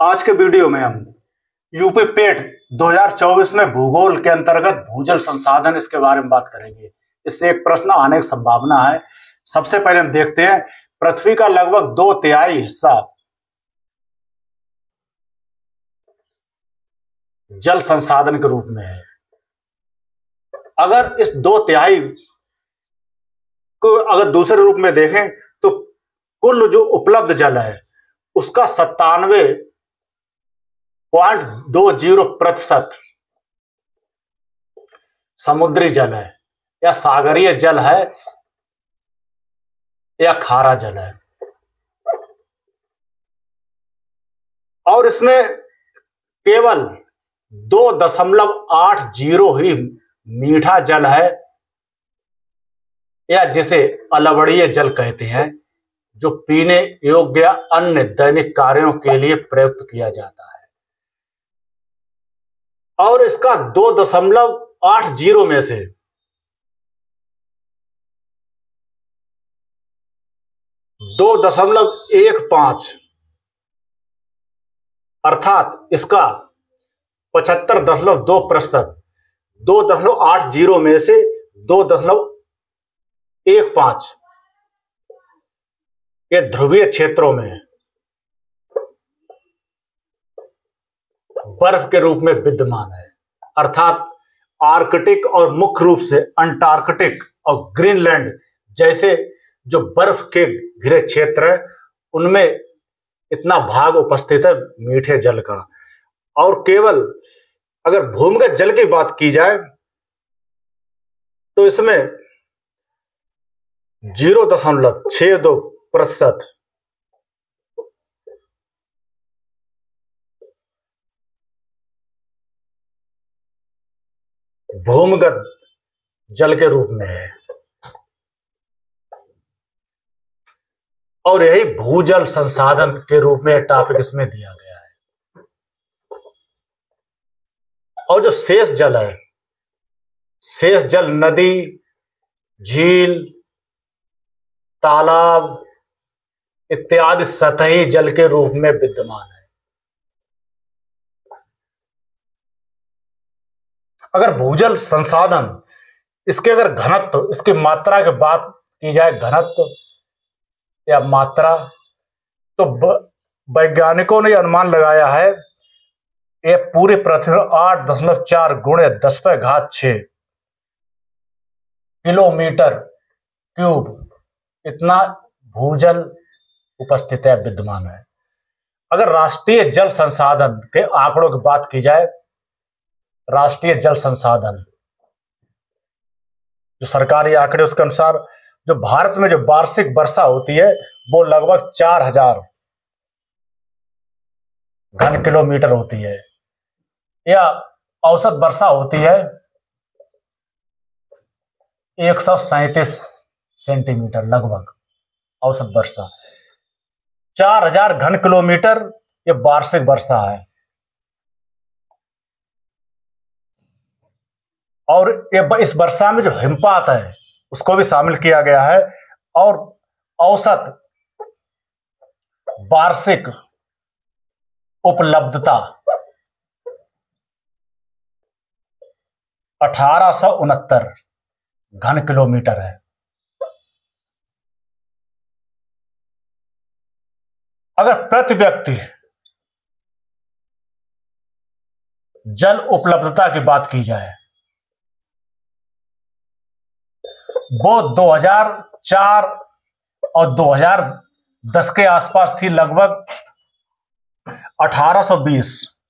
आज के वीडियो में हम यूपी पेट 2024 में भूगोल के अंतर्गत भूजल संसाधन इसके बारे में बात करेंगे। इससे एक प्रश्न आने की संभावना है। सबसे पहले हम देखते हैं, पृथ्वी का लगभग 2/3 हिस्सा जल संसाधन के रूप में है। अगर इस 2/3 को अगर दूसरे रूप में देखें तो कुल जो उपलब्ध जल है उसका 97.20% समुद्री जल है या सागरीय जल है या खारा जल है, और इसमें केवल 2.80 ही मीठा जल है या जिसे अलवणीय जल कहते हैं, जो पीने योग्य या अन्य दैनिक कार्यों के लिए प्रयुक्त किया जाता है। और इसका 2.80 में से 2.15 अर्थात इसका 75.2%, 2.80 में से 2.15 ये ध्रुवीय क्षेत्रों में बर्फ के रूप में विद्यमान है, अर्थात आर्कटिक और मुख्य रूप से अंटार्कटिक और ग्रीनलैंड जैसे जो बर्फ के घिरे क्षेत्र है उनमें इतना भाग उपस्थित है मीठे जल का। और केवल अगर भूमिगत जल की बात की जाए तो इसमें 0.62% भूमिगत जल के रूप में है, और यही भूजल संसाधन के रूप में टॉपिक इसमें दिया गया है। और जो शेष जल है, शेष जल नदी, झील, तालाब इत्यादि सतही जल के रूप में विद्यमान है। अगर भूजल संसाधन इसके अगर घनत्व, इसकी मात्रा की बात की जाए, घनत्व या मात्रा, तो वैज्ञानिकों ने अनुमान लगाया है ये पूरी पृथ्वी 8.4 गुणे 10⁻6 किलोमीटर क्यूब इतना भूजल उपस्थित है, विद्यमान है। अगर राष्ट्रीय जल संसाधन के आंकड़ों की बात की जाए, राष्ट्रीय जल संसाधन जो सरकारी आंकड़े उसके अनुसार जो भारत में जो वार्षिक वर्षा होती है वो लगभग 4000 घन किलोमीटर होती है, या औसत वर्षा होती है 137 सेंटीमीटर लगभग औसत वर्षा। 4000 घन किलोमीटर ये वार्षिक वर्षा है। और ये इस वर्षा में जो हिमपात है उसको भी शामिल किया गया है, और औसत वार्षिक उपलब्धता 1869 घन किलोमीटर है। अगर प्रति व्यक्ति जल उपलब्धता की बात की जाए वो 2004 और 2010 के आसपास थी लगभग 1820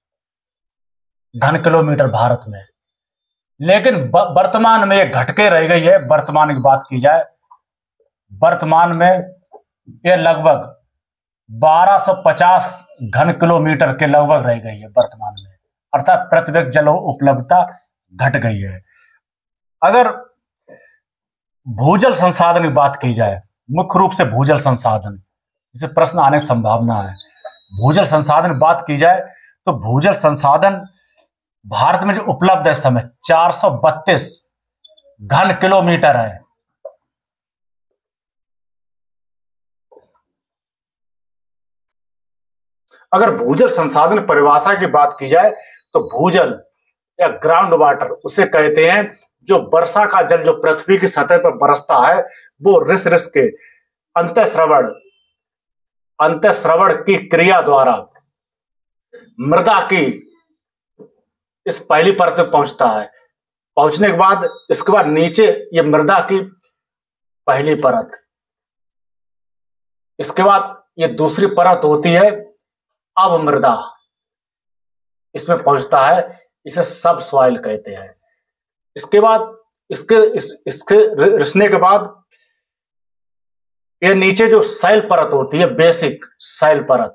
घन किलोमीटर भारत में, लेकिन वर्तमान में ये घट के रह गई है। वर्तमान की बात की जाए, वर्तमान में ये लगभग 1250 घन किलोमीटर के लगभग रह गई है वर्तमान में, अर्थात प्रति व्यक्ति जल उपलब्धता घट गई है। अगर भूजल संसाधन की बात की जाए, मुख्य रूप से भूजल संसाधन, जिसे प्रश्न आने की संभावना है, भूजल संसाधन बात की जाए तो भूजल संसाधन भारत में जो उपलब्ध है इस समय 432 घन किलोमीटर है। अगर भूजल संसाधन परिभाषा की बात की जाए तो भूजल या ग्राउंड वाटर उसे कहते हैं जो वर्षा का जल जो पृथ्वी की सतह पर बरसता है वो रिस रिस के अंतःस्रवण की क्रिया द्वारा मृदा की इस पहली परत में पहुंचता है। पहुंचने के बाद इसके बाद नीचे ये मृदा की पहली परत, इसके बाद ये दूसरी परत होती है अब मृदा, इसमें पहुंचता है, इसे सब सॉइल कहते हैं। इसके बाद इसके रिसने के बाद ये नीचे जो सैल परत होती है, बेसिक सैल परत,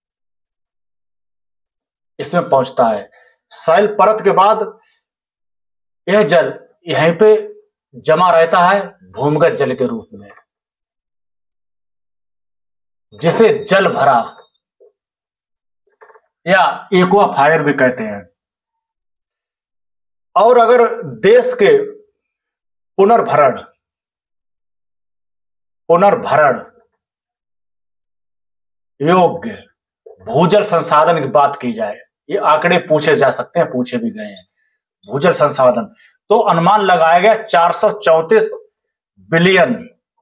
इसमें पहुंचता है। सैल परत के बाद यह जल यहीं पे जमा रहता है भूमिगत जल के रूप में, जिसे जल भरा या एक्वाफायर भी कहते हैं। और अगर देश के पुनर्भरण योग्य भूजल संसाधन की बात की जाए, ये आंकड़े पूछे जा सकते हैं, पूछे भी गए हैं। भूजल संसाधन तो अनुमान लगाया गया 434 बिलियन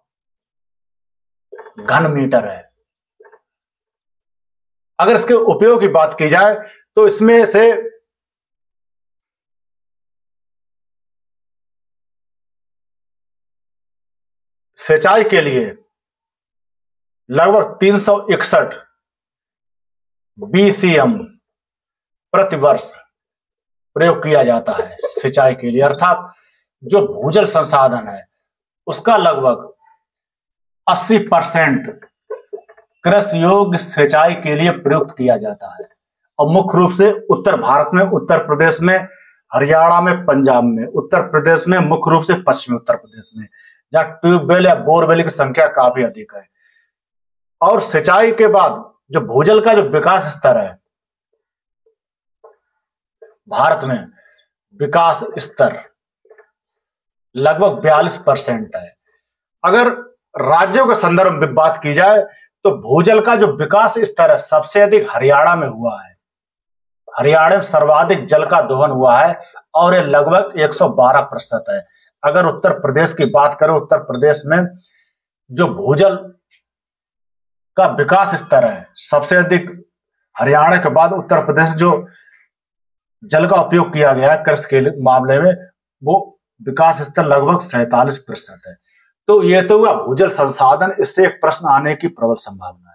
घन मीटर है। अगर इसके उपयोग की बात की जाए तो इसमें से सिंचाई के लिए लगभग 361 BCM प्रति वर्ष प्रयोग किया जाता है सिंचाई के लिए, अर्थात जो भूजल संसाधन है उसका लगभग 80% कृषि योग्य सिंचाई के लिए प्रयुक्त किया जाता है। और मुख्य रूप से उत्तर भारत में, उत्तर प्रदेश में, हरियाणा में, पंजाब में, उत्तर प्रदेश में, मुख्य रूप से पश्चिमी उत्तर प्रदेश में, जहां ट्यूबवेल या बोरवेल की संख्या काफी अधिक है। और सिंचाई के बाद जो भूजल का जो विकास स्तर है भारत में, विकास स्तर लगभग 42% है। अगर राज्यों के संदर्भ में बात की जाए तो भूजल का जो विकास स्तर है सबसे अधिक हरियाणा में हुआ है। हरियाणा में सर्वाधिक जल का दोहन हुआ है और ये लगभग 112% है। अगर उत्तर प्रदेश की बात करें, उत्तर प्रदेश में जो भूजल का विकास स्तर है सबसे अधिक हरियाणा के बाद उत्तर प्रदेश जो जल का उपयोग किया गया है कृषि के मामले में, वो विकास स्तर लगभग 47% है। तो ये तो हुआ भूजल संसाधन, इससे एक प्रश्न आने की प्रबल संभावना है।